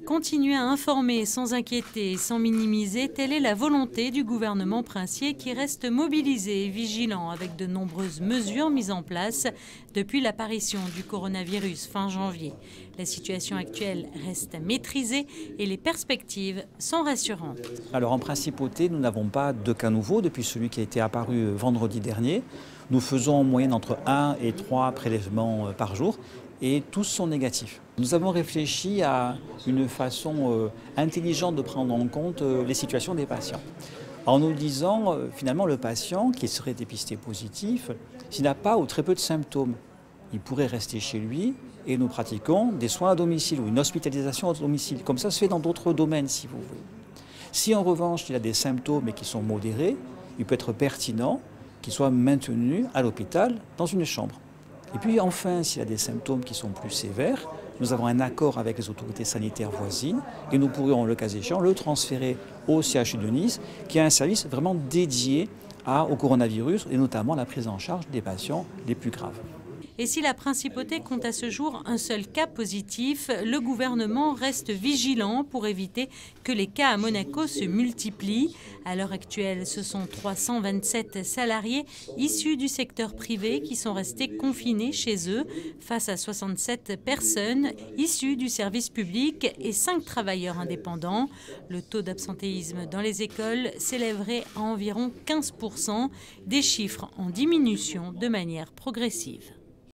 Continuer à informer sans inquiéter et sans minimiser, telle est la volonté du gouvernement princier qui reste mobilisé et vigilant avec de nombreuses mesures mises en place depuis l'apparition du coronavirus fin janvier. La situation actuelle reste maîtrisée et les perspectives sont rassurantes. Alors en principauté, nous n'avons pas de cas nouveaux depuis celui qui a été apparu vendredi dernier. Nous faisons en moyenne entre 1 et 3 prélèvements par jour et tous sont négatifs. Nous avons réfléchi à une façon intelligente de prendre en compte les situations des patients. En nous disant, finalement, le patient qui serait dépisté positif, s'il n'a pas ou très peu de symptômes, il pourrait rester chez lui et nous pratiquons des soins à domicile ou une hospitalisation à domicile. Comme ça se fait dans d'autres domaines, si vous voulez. Si en revanche, il a des symptômes et qui sont modérés, il peut être pertinent qu'il soit maintenu à l'hôpital dans une chambre. Et puis enfin, s'il a des symptômes qui sont plus sévères, nous avons un accord avec les autorités sanitaires voisines et nous pourrions, le cas échéant, le transférer au CHU de Nice, qui a un service vraiment dédié au coronavirus et notamment à la prise en charge des patients les plus graves. Et si la principauté compte à ce jour un seul cas positif, le gouvernement reste vigilant pour éviter que les cas à Monaco se multiplient. À l'heure actuelle, ce sont 327 salariés issus du secteur privé qui sont restés confinés chez eux, face à 67 personnes issues du service public et 5 travailleurs indépendants. Le taux d'absentéisme dans les écoles s'élèverait à environ 15%, des chiffres en diminution de manière progressive.